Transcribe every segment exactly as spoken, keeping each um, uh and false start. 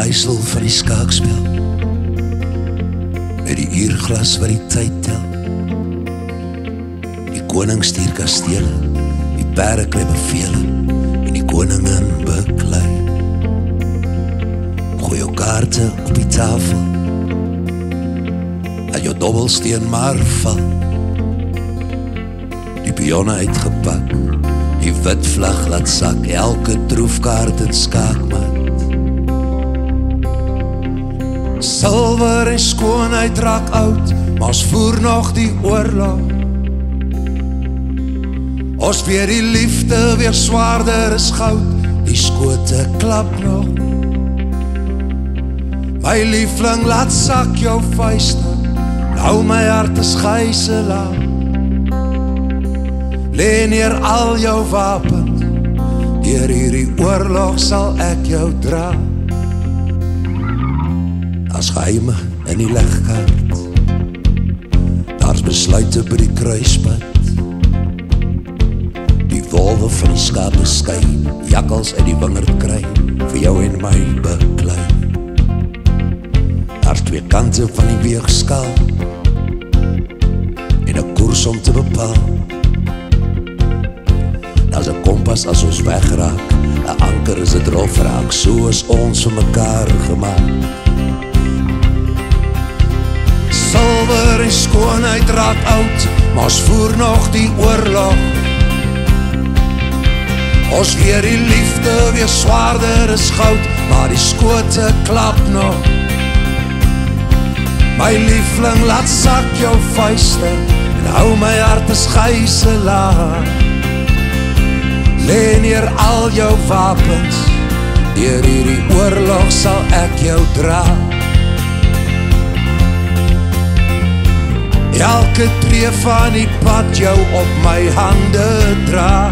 draaistoel van die skaakspel, met die uurglas wat die tyd tel. Die koning stuur kastele, die perde kry bevele, en die koningin beklei. Gooi jou kaarte op die tafel, en jou dobbelsteen maar val. Die pionne uitgepak, die wit vlag laat sak, elke troefkaart en skaakmat. Silwer en skoonheid raak oud, maar ons voer nog die oorlog. Ons weer die liefde, weer zwaarder is goud, die skote klap nog. My liefling, laat sak jou vuiste, nou my hart is gijselaar. Leen hier al jou wapens, deur hierdie oorlog sal ek jou dra. As geheime in die legkaart, daar's besluite by die kruispad. Die wolwe van die skape skei, jakkals uit die wingerd kry, vir jou en my beklei. Daar's twee kante van die weegskaal, en 'n koers om te bepaal. Daar's 'n kompas as ons wegraak, 'n anker is 'n drofraak, so is ons vir mekaar gemaak. Silwer en skoonheid raak oud, maar ons voer nog die oorlog. Ons weer die liefde, weer zwaarder is goud, maar die skote klap nog. My liefling, laat sak jou vuiste, en hou my hart is gijselaar. Leen hier al jou wapens, deur hierdie oorlog sal ek jou dra. Elke tree van die pad jou op my hande dra.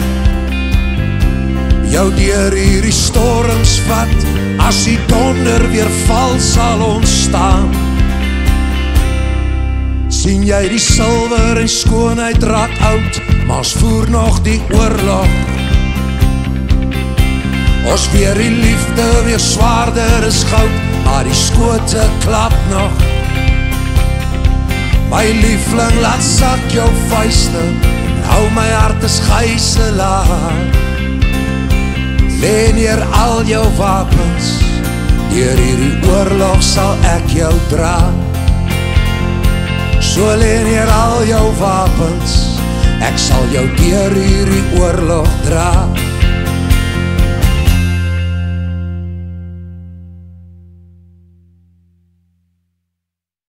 Jou deur hierdie storms vat, as die donder weer val sal ontstaan. Sien jy die silwer en skoonheid raak oud, maar ons voer nog die oorlog. Ons weer die liefde, weer zwaarder is goud, maar die skote klap nog. My liefling, laat sak jou vuiste, hou my hart is gijselaar. Leen hier al jou wapens, deur hierdie oorlog sal ek jou dra. So leen hier al jou wapens, ek sal jou deur hierdie oorlog dra.